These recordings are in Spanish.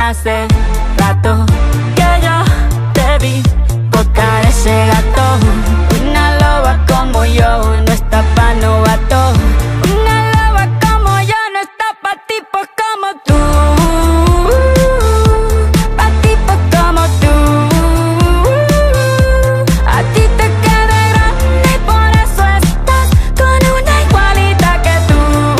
Hace rato que yo te vi botar ese gato. Una loba como yo no está pa' novato. Una loba como yo no está pa' tipos como tú. Pa' tipos como tú. A ti te queda grande y por eso estás con una igualita que tú.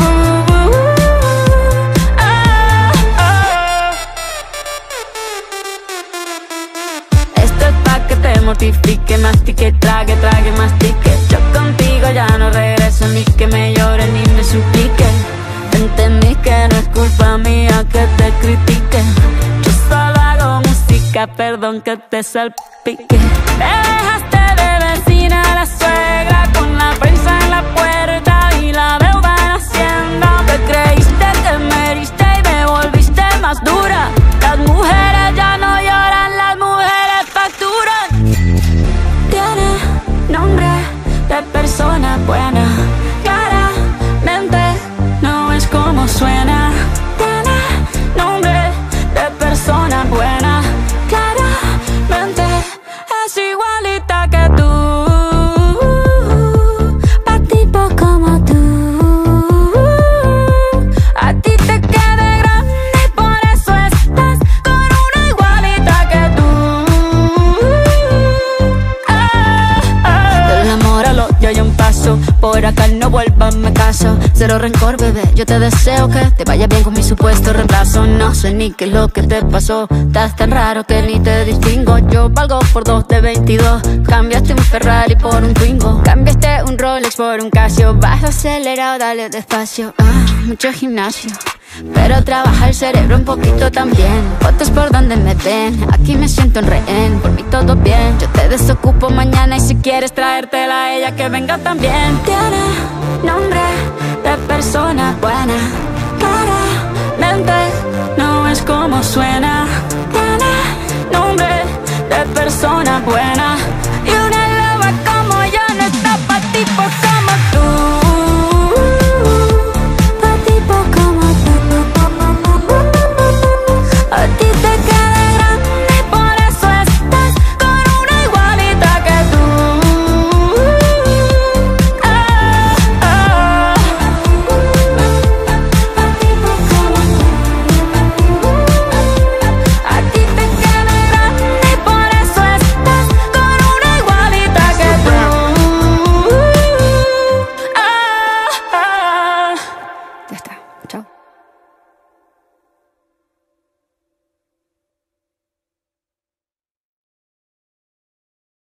Esto es pa' que te mortifique, mastique, trague, trague, mastique. Yo contigo ya no regreso, ni que me llore ni me suplique. Entendí que no es culpa mía que te critique. Yo solo hago música, perdón que te salpique. Me dejaste de vecina a la suegra, con la prensa en la puerta y la deuda en Hacienda. Te creíste que me heriste y me volviste más dura. Las mujeres ya no lloran, las mujeres facturan. Tiene nombre de persona buena, claramente no es como suena. Tiene nombre de persona buena, claramente es igualita que tú. Pa' tipos como tú. A ti te queda grande y por eso estás con una igualita que tú. Del amor al odio hay un paso, por acá no vuelvas, me caso. Cero rencor, bebé, yo te deseo que te vaya bien con mi supuesto reemplazo. No sé ni qué es lo que te pasó, estás tan raro que ni te distingo. Yo valgo por 2 de 22, cambiaste un Ferrari por un Twingo. Cambiaste un Rolex por un Casio, vas acelerado, dale despacio. Mucho gimnasio, pero trabaja el cerebro un poquito también. Fotos por donde me ven, aquí me siento en rehén. Por mí todo bien, yo te desocupo mañana y si quieres traértela a ella que venga también. Tiene nombre de persona buena,